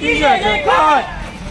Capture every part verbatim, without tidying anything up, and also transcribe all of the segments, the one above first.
की जय।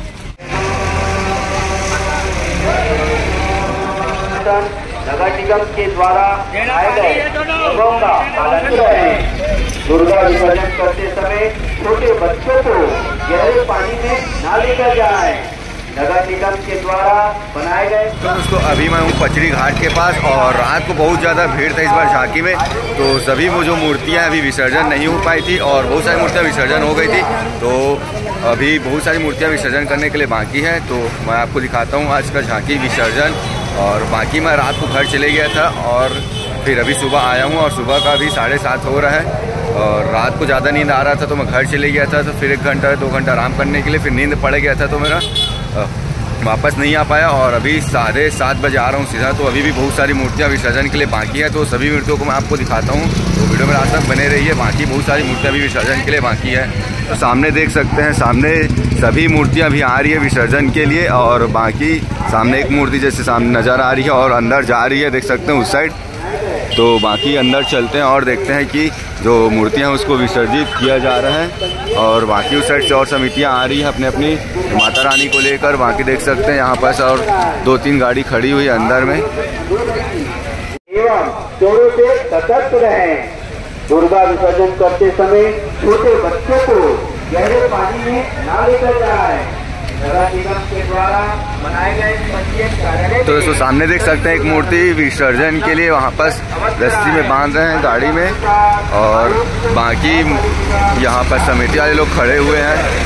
नगर निगम के द्वारा बनाए गए नियमों का पालन करें। दुर्गा विसर्जन करते समय छोटे बच्चों को गहरे पानी में न लेकर जाएं। नगर निगम के द्वारा बनाए गए। तो दोस्तों अभी मैं हूँ पचरी घाट के पास और रात को बहुत ज़्यादा भीड़ था इस बार झांकी में, तो सभी वो जो मूर्तियाँ अभी विसर्जन नहीं हो पाई थी और बहुत सारी मूर्तियाँ विसर्जन हो गई थी, तो अभी बहुत सारी मूर्तियाँ विसर्जन करने के लिए बाकी है। तो मैं आपको दिखाता हूँ आज का झांकी विसर्जन। और बाकी मैं रात को घर चले गया था और फिर अभी सुबह आया हूँ और सुबह का अभी साढ़े सात हो रहा है और रात को ज़्यादा नींद आ रहा था तो मैं घर चले गया था। तो फिर एक घंटा दो घंटा आराम करने के लिए फिर नींद पड़ गया था तो मेरा वापस नहीं आ पाया और अभी साढ़े सात बजे आ रहा हूँ सीधा। तो अभी भी बहुत सारी मूर्तियाँ विसर्जन के लिए बाकी है, तो सभी मूर्तियों को मैं आपको दिखाता हूँ, तो वीडियो में आज तक बने रहिए। बाकी बहुत सारी मूर्तियाँ भी विसर्जन के लिए बाकी है। तो सामने देख सकते हैं, सामने सभी मूर्तियाँ भी आ रही है विसर्जन के लिए और बाकी सामने एक मूर्ति जैसे सामने नज़र आ रही है और अंदर जा रही है, देख सकते हैं उस साइड। तो बाकी अंदर चलते हैं और देखते हैं कि जो मूर्तियां हैं उसको विसर्जित किया जा रहा है। और बाकी उस साइड से और समितियां आ रही है अपने अपनी माता रानी को लेकर। बाकी देख सकते हैं यहाँ पास और दो तीन गाड़ी खड़ी हुई है अंदर में। एवं चोरों से सतर्क रहें। दुर्गा विसर्जन करते समय छोटे बच्चों को गहरे पानी में न लेकर जाएं। नगर निगम के द्वारा बनाए गए पंजीयन कार्यालय। तो दोस्तों सामने देख सकते हैं एक मूर्ति विसर्जन के लिए वहाँ पास रस्सी में बांध रहे हैं गाड़ी में और बाकी यहाँ पर समिति वाले लोग खड़े हुए हैं।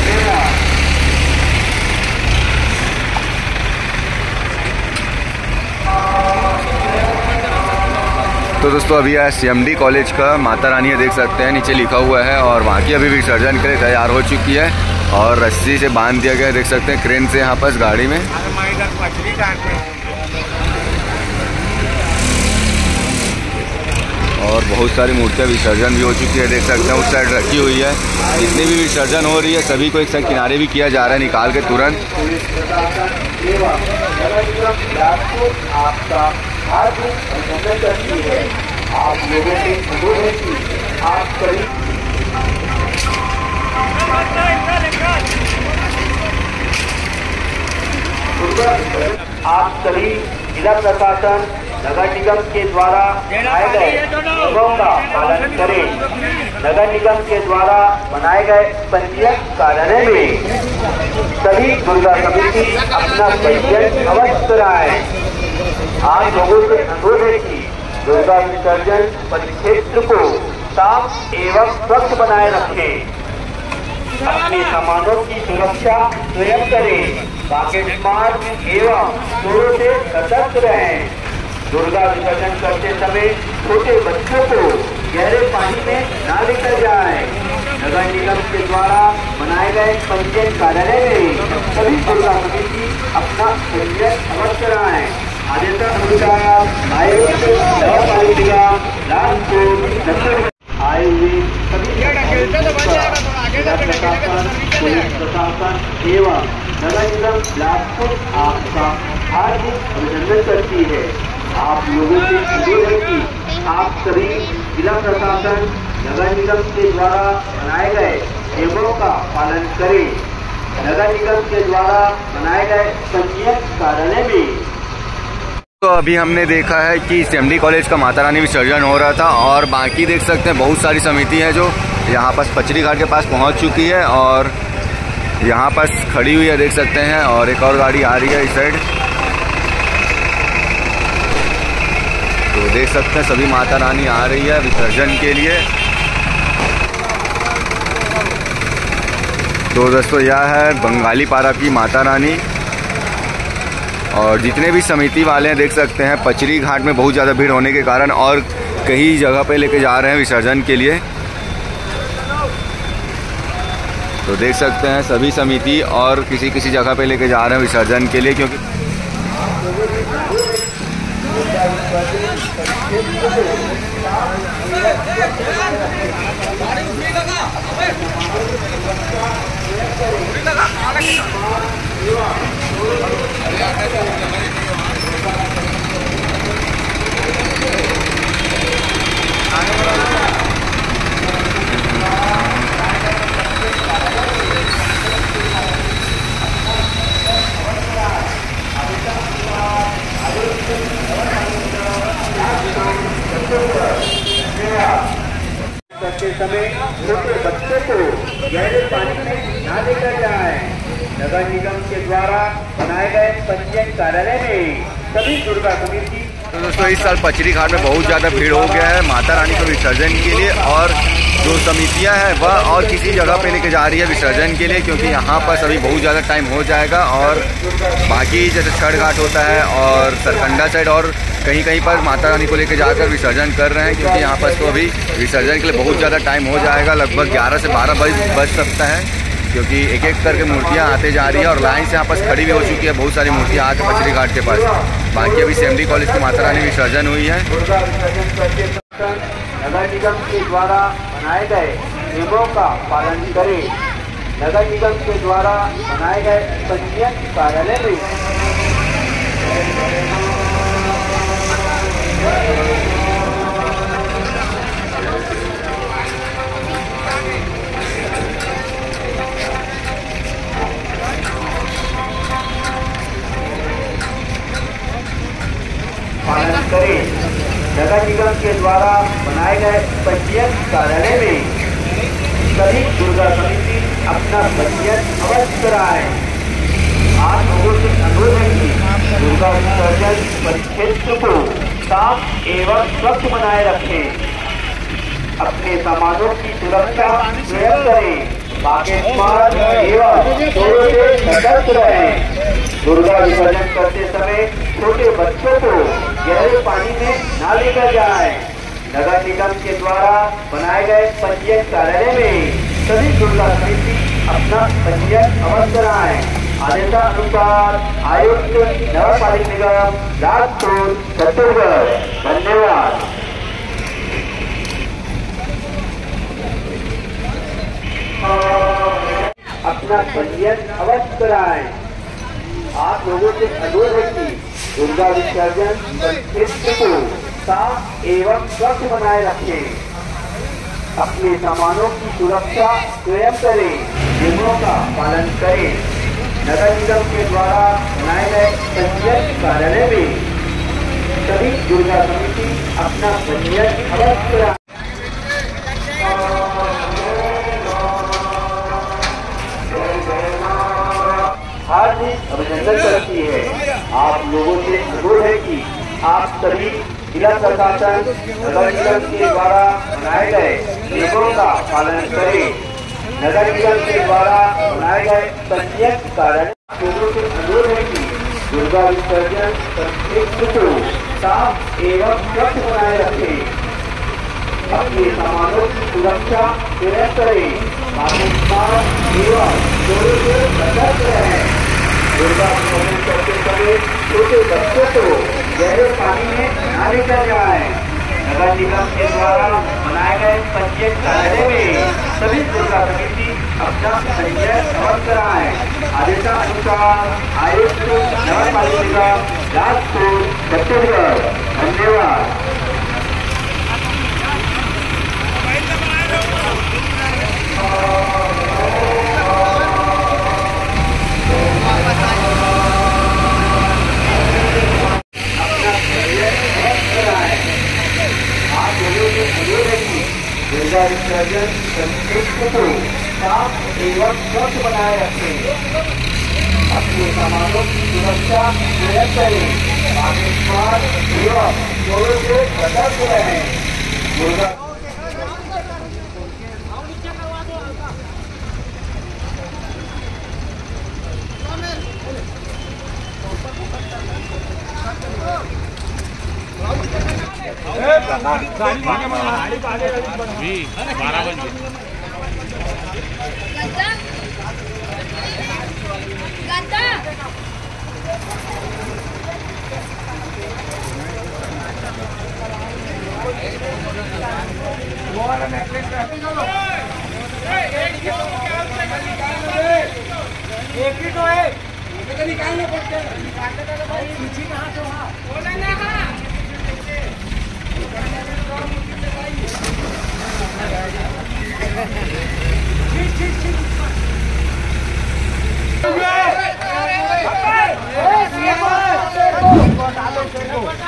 तो दोस्तों अभी है सीएमडी कॉलेज का माता रानी है, देख सकते हैं नीचे लिखा हुआ है और वहाँ की अभी विसर्जन के लिए तैयार हो चुकी है और रस्सी से बांध दिया गया है, देख सकते हैं क्रेन से यहाँ पास गाड़ी में। और बहुत सारी मूर्तियाँ विसर्जन भी हो चुकी है, देख सकते हैं उस साइड रखी हुई है। जितनी भी विसर्जन हो रही है सभी को एक साइड किनारे भी किया जा रहा है निकाल के तुरंत। आप लोगों के अनुरोध की आप करीब आप सभी जिला प्रशासन नगर निगम के द्वारा बनाए गए नियमों का पालन करें। नगर निगम के द्वारा बनाए गए पंजीयन कार्यालय में सभी दुर्गा समिति अपना पंजीयन अवश्य कराएं। आप लोगों से अनुरोध है कि दुर्गा विसर्जन परिक्षेत्र को साफ एवं स्वच्छ बनाए रखें। अपने सामानों की सुरक्षा स्वयं करें। पॉकेट मार एवं चोरों से सतर्क रहें। दुर्गा विसर्जन करते समय छोटे बच्चों को गहरे पानी में न लेकर जाएं। नगर निगम के द्वारा बनाए गए पंजीयन कार्यालय में सभी दुर्गा समिति अपना पंजीयन अवश्य कराएं। आदेश आए हुए सभी पुलिस प्रशासन एवं नगर निगम बिलासपुर आपका हार्दिक अभिनंदन करती है। आप लोगों से अनुरोध है कि आप सभी जिला प्रशासन नगर निगम के द्वारा बनाए गए नियमों का पालन करें। नगर निगम के द्वारा बनाए गए पंजीयन कार्यालय में। तो अभी हमने देखा है कि सीएमडी कॉलेज का माता रानी विसर्जन हो रहा था और बाकी देख सकते हैं बहुत सारी समिति है जो यहाँ पास पचरी घाट के पास पहुँच चुकी है और यहाँ पास खड़ी हुई है, देख सकते हैं। और एक और गाड़ी आ रही है इस साइड, तो देख सकते हैं सभी माता रानी आ रही है विसर्जन के लिए। तो दोस्तों यह है बंगाली पारा की माता रानी और जितने भी समिति वाले हैं देख सकते हैं पचरी घाट में बहुत ज़्यादा भीड़ होने के कारण और कई जगह पे लेके जा रहे हैं विसर्जन के लिए। तो देख सकते हैं सभी समिति और किसी किसी जगह पे लेके जा रहे हैं विसर्जन के लिए, क्योंकि द्वारा बनाए गए पंजीयन कार्यालय में सभी दुर्गा समिति। तो दोस्तों इस साल पचरी घाट में बहुत ज़्यादा भीड़ हो गया है माता रानी को विसर्जन के लिए, और जो समितियां हैं वह और किसी जगह पे लेके जा रही है विसर्जन के लिए, क्योंकि यहाँ पर अभी बहुत ज़्यादा टाइम हो जाएगा। और बाकी जैसे छठ घाट होता है और सरकंडा साइड और कहीं कहीं पर माता रानी को लेके जाकर विसर्जन कर रहे हैं, क्योंकि यहाँ पर तो अभी विसर्जन के लिए बहुत ज़्यादा टाइम हो जाएगा, लगभग ग्यारह से बारह बज बज सकता है, क्योंकि एक एक करके मूर्तियाँ आते जा रही है और लाइन से यहाँ पर खड़ी भी हो चुकी है बहुत सारी मूर्तियाँ आके पचरी घाट के पास। बाकी अभी सीएमडी कॉलेज की माता रानी विसर्जन हुई है। नगर निगम के द्वारा बनाए गए नियमों का पालन करें। नगर निगम के द्वारा बनाए गए पंजीयन कार्यालय में पालन करें। नगर निगम के द्वारा बनाए गए पंजीयन कार्यालय में सभी दुर्गा समिति अपना पंजीयन अवश्य कराएं। आप लोगों से अनुरोध है कि दुर्गा विसर्जन परिक्षेत्र को साफ एवं स्वच्छ बनाए रखें। अपने सामानों की सुरक्षा स्वयं करें। पाकिस्तान एवं चोरों से सतर्क रहें। दुर्गा विसर्जन करते समय छोटे बच्चों को गहरे पानी में न लेकर जाएं। नगर निगम के द्वारा बनाए गए पंजीयन कार्यालय में सभी दुर्गा समिति अपना पंजीयन अवश्य कराएं। आदेशानुसार आयुक्त नगर पालिक निगम राजपुर छत्तीसगढ़। धन्यवाद। अपना पंजीयन अवश्य कराएं। आप लोगों से अनुरोध है कि दुर्गा विसर्जन परिक्षेत्र को साफ एवं स्वच्छ बनाए रखें। अपने सामानों की सुरक्षा स्वयं करें। नियमों का पालन करें। नगर निगम के द्वारा बनाए गए पंजीयन कार्यालय में सभी दुर्गा समिति अपना पंजीयन अवश्य कराएं। हार्दिक अभिनंदन करती है। आप लोगों से अनुरोध है कि आप सभी जिला प्रशासन नगर निगम के द्वारा बनाए गए नियमों का पालन करें। नगर निगम के द्वारा बनाए गए पंजीयन कार्यालय लोगों से अनुरोध है कि दुर्गा विसर्जन परिक्षेत्र को साफ एवं स्वच्छ बनाए रखें। अपने सामानों की सुरक्षा स्वयं करें। पाकिस्तान एवं चोरों से सतर्क रहें। दुर्गा विसर्जन करते समय छोटे बच्चों को गहरे पानी में न लेकर जाएं। नगर निगम के द्वारा बनाए गए पंजीयन कार्यालय में सभी दुर्गा समिति अपना पंजीयन अवश्य कराएं। आदेशानुसार आयुक्त नगर पालिक निगम राजपुर छत्तीसगढ़। धन्यवाद। दुर्गा विसर्जन परिक्षेत्र को साफ एवं स्वच्छ बनाए रखें। अपने सामानों की सुरक्षा स्वयं करें। पाकिस्तान एवं चोरों से सतर्क रहें। दुर्गा बारह बजे एक ही तो है, निकालना पड़ता है। पीछे कहाँ तो हाँ